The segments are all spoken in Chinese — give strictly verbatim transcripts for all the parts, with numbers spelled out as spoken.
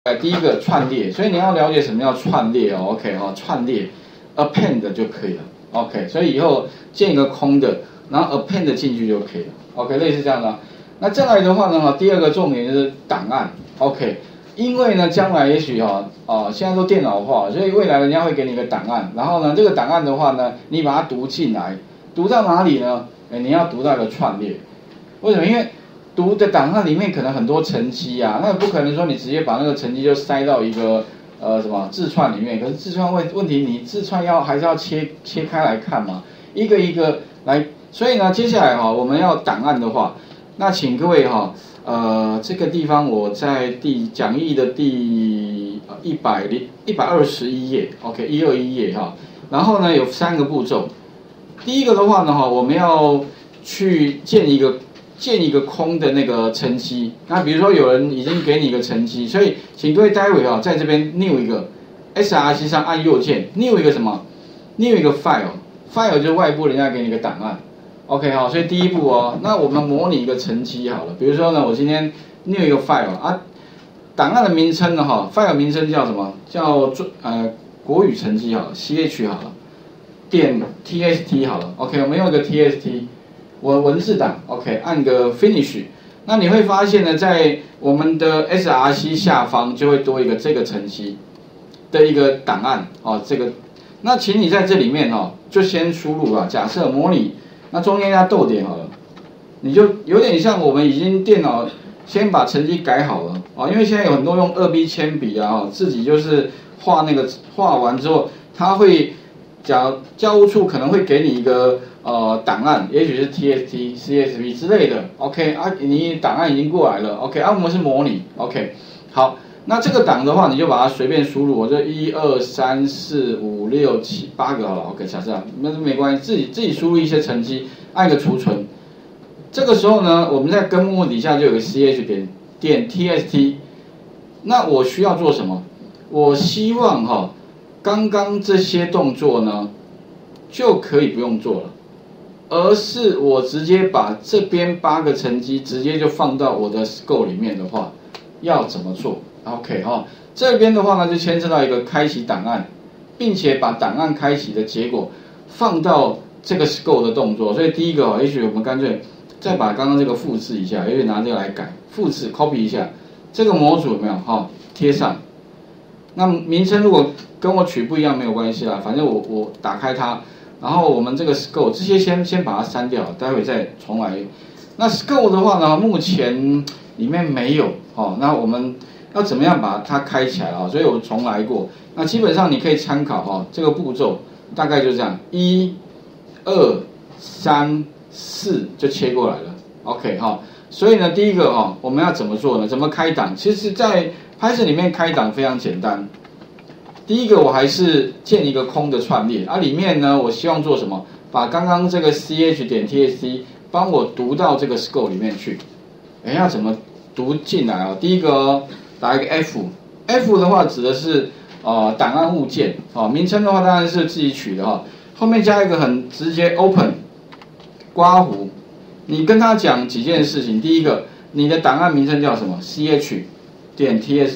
呃，第一个串列，所以你要了解什么叫串列哦 ，OK 哈、哦，串列 append 就可以了 ，OK， 所以以后建一个空的，然后 append 进去就可以了 ，OK， 类似这样的。那再来的话呢，第二个重点就是档案 ，OK， 因为呢，将来也许哈、哦，哦，现在都电脑化，所以未来人家会给你一个档案，然后呢，这个档案的话呢，你把它读进来，读到哪里呢？哎，你要读到一个串列，为什么？因为读的档案里面可能很多层级啊，那不可能说你直接把那个层级就塞到一个呃什么字串里面。可是字串问问题，你字串要还是要切切开来看嘛，一个一个来。所以呢，接下来哈、哦，我们要档案的话，那请各位哈、哦，呃，这个地方我在第讲义的第一百零一百二十一页 ，OK， 一二一页哈。然后呢，有三个步骤。第一个的话呢，哈，我们要去建一个。建一个空的那个层级，那比如说有人已经给你一个层级，所以请各位待会啊，在这边 new 一个 S R C 上按右键 new 一个什么 new 一个 file，file 就是外部人家给你一个档案 ，OK 好，所以第一步哦，那我们模拟一个层级好了，比如说呢，我今天 new 一个 file 啊，档案的名称呢哈 ，file 名称叫什么？叫呃国语成绩好了 ，C H 好了，点 T S T 好了 ，OK， 我们用一个 T S T。我文字档 ，OK， 按个 Finish， 那你会发现呢，在我们的 S R C 下方就会多一个这个层级的一个档案哦，这个，那请你在这里面哦，就先输入啊，假设模拟，那中间加逗点好了，你就有点像我们已经电脑先把成绩改好了哦，因为现在有很多用二 B 铅笔啊，哦，自己就是画那个画完之后，它会假教务处可能会给你一个。呃，档案也许是 T S T、C S V 之类的 ，OK 啊，你档案已经过来了 ，OK 啊，我们是模拟 ，OK， 好，那这个档的话，你就把它随便输入，我就一二三四五六七八个好了 ，OK， 假设那没关系，自己自己输入一些成绩，按个储存。这个时候呢，我们在根目底下就有个 C H 点点 T S T， 那我需要做什么？我希望哈、哦，刚刚这些动作呢，就可以不用做了。而是我直接把这边八个成绩直接就放到我的 scope 里面的话，要怎么做 ？OK 哈、哦，这边的话呢就牵涉到一个开启档案，并且把档案开启的结果放到这个 scope 的动作。所以第一个哦，也许我们干脆再把刚刚这个复制一下，也许拿这个来改，复制 copy 一下这个模组有没有？哈、哦，贴上。那名称如果跟我取不一样没有关系啦，反正我我打开它。然后我们这个 scope 这些先先把它删掉，待会再重来。那 scope 的话呢，目前里面没有哦。那我们要怎么样把它开起来啊？所以我重来过。那基本上你可以参考哈、哦，这个步骤大概就这样，一、二、三、四就切过来了。OK 哈、哦。所以呢，第一个哈、哦，我们要怎么做呢？怎么开档？其实，在 Python 里面开档非常简单。第一个我还是建一个空的串列啊，里面呢，我希望做什么？把刚刚这个 C H 点 T S T 帮我读到这个 scope 里面去。哎，要怎么读进来啊？第一个、哦、打一个 F，F 的话指的是呃档案物件，哦，名称的话当然是自己取的哈、哦，后面加一个很直接 Open， 刮弧，你跟他讲几件事情。第一个，你的档案名称叫什么 ？C H 点 T S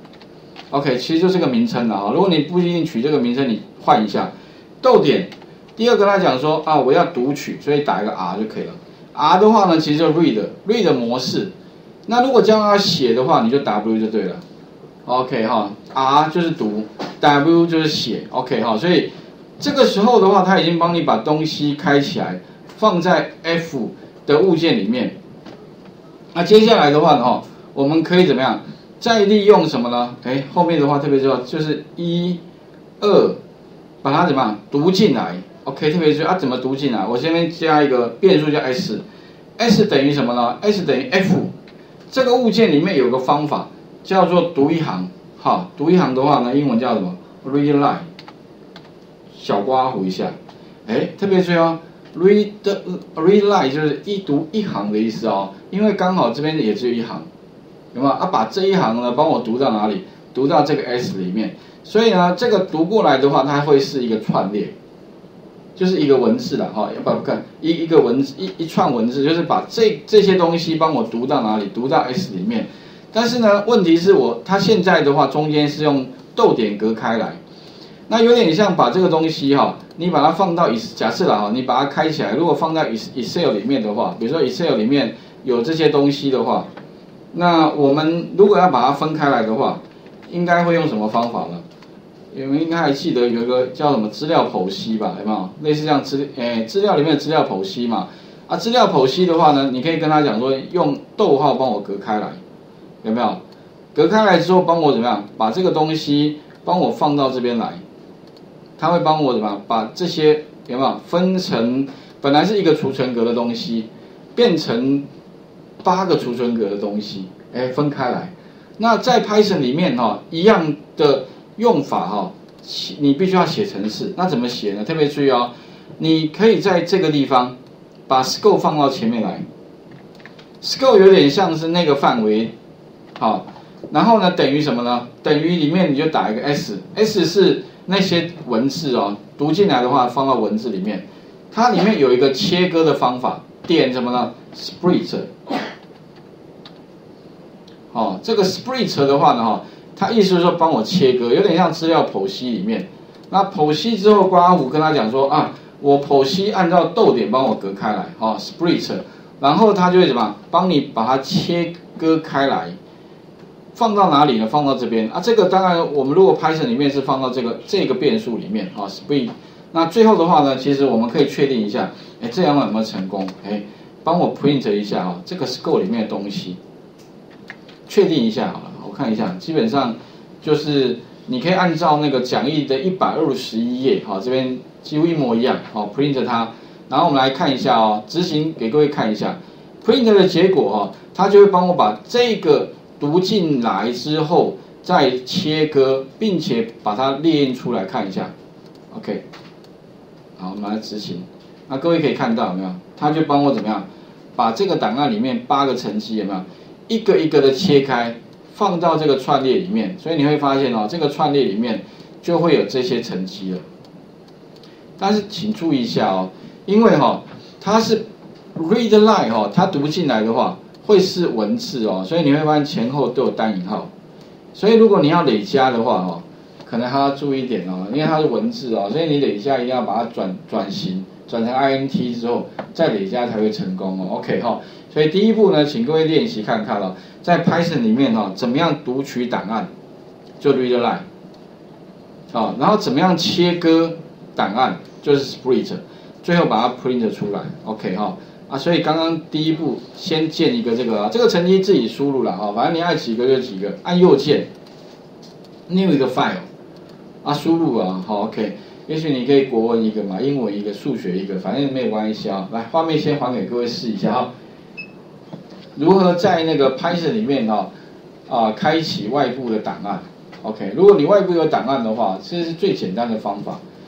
T。OK， 其实就是个名称了哈。如果你不一定取这个名称，你换一下，逗点。第二个他讲说啊，我要读取，所以打一个 R 就可以了。R 的话呢，其实就 read，read 模式。那如果将要写的话，你就 W 就对了。OK 哈 ，R 就是读 ，W 就是写。OK 哈，所以这个时候的话，他已经帮你把东西开起来，放在 F 的物件里面。那接下来的话呢，哈，我们可以怎么样？再利用什么呢？哎，后面的话特别重要，就是一、二，把它怎么样读进来 ？OK， 特别注意啊，怎么读进来？我这边加一个变数叫 S，S 等于什么呢 ？S 等于 F， 这个物件里面有个方法叫做读一行。好，读一行的话呢，英文叫什么 ？read line， 小刮弧一下。哎，特别注意哦 ，read read line 就是一读一行的意思哦，因为刚好这边也只有一行。有没有啊？把这一行呢，帮我读到哪里？读到这个 S 里面。所以呢，这个读过来的话，它会是一个串列，就是一个文字啦，哈，要不要看一一个文字一一串文字，就是把这这些东西帮我读到哪里？读到 S 里面。 但是呢，问题是我它现在的话，中间是用逗点隔开来，那有点像把这个东西哈，你把它放到假设了哈，你把它开起来，如果放在 Excel 里面的话，比如说 Excel 里面有这些东西的话，那我们如果要把它分开来的话，应该会用什么方法呢？你们应该还记得有一个叫什么资料剖析吧？有没有？类似像资诶资料里面的资料剖析嘛？啊，资料剖析的话呢，你可以跟他讲说，用逗号帮我隔开来，有没有？隔开来之后，帮我怎么样？把这个东西帮我放到这边来，他会帮我怎么样？把这些有没有分成本来是一个储存格的东西，变成八个储存格的东西，哎，分开来。那在 Python 里面哈、哦，一样的用法哈、哦，你必须要写程式。那怎么写呢？特别注意哦，你可以在这个地方把 scope 放到前面来 ，scope 有点像是那个范围，好，然后呢等于什么呢？等于里面你就打一个 s，s 是那些文字哦，读进来的话放到文字里面，它里面有一个切割的方法，点什么呢 ？split。哦，这个 split 的话呢，哈，它意思是说帮我切割，有点像资料剖析里面。那剖析之后，刮胡跟他讲说啊，我剖析按照逗点帮我隔开来，哦 split， 然后他就会怎么帮你把它切割开来，放到哪里呢？放到这边啊。这个当然我们如果 Python 里面是放到这个这个变数里面啊 split。那最后的话呢，其实我们可以确定一下，哎，这样有没有成功？哎，帮我 print 一下啊、哦，这个 scope 里面的东西。确定一下好了，我看一下，基本上就是你可以按照那个讲义的一百二十一页，好，这边几乎一模一样，好 ，print 它，然后我们来看一下哦，执行给各位看一下 ，print 的结果哦，它就会帮我把这个读进来之后再切割，并且把它列印出来看一下 ，OK， 好，我们来执行，那各位可以看到有没有？它就帮我怎么样，把这个档案里面八个层级有没有？一个一个的切开，放到这个串列里面，所以你会发现哦，这个串列里面就会有这些层级了。但是请注意一下哦，因为哈、哦，它是 read line 哦，它读进来的话会是文字哦，所以你会发现前后都有单引号。所以如果你要累加的话哦，可能还要注意一点哦，因为它是文字哦，所以你累加一定要把它转转型，转成 int 之后再累加才会成功哦。OK 哈、哦。所以第一步呢，请各位练习看看哦，在 Python 里面哈、哦，怎么样读取档案，就 read line， 好、哦，然后怎么样切割档案，就是 split， 最后把它 print 出来 ，OK 哈、哦，啊，所以刚刚第一步先建一个这个啊，这个成绩自己输入了哈、哦，反正你爱几个就几个，按右键 ，new 一个 file， 啊，输入啊，好 ，OK， 也许你可以国文一个嘛，英文一个，数学一个，反正没有关系啊，来，画面先还给各位试一下哈。如何在那个 Python 里面哈、哦、啊开启外部的档案 ？OK， 如果你外部有档案的话，这是最简单的方法。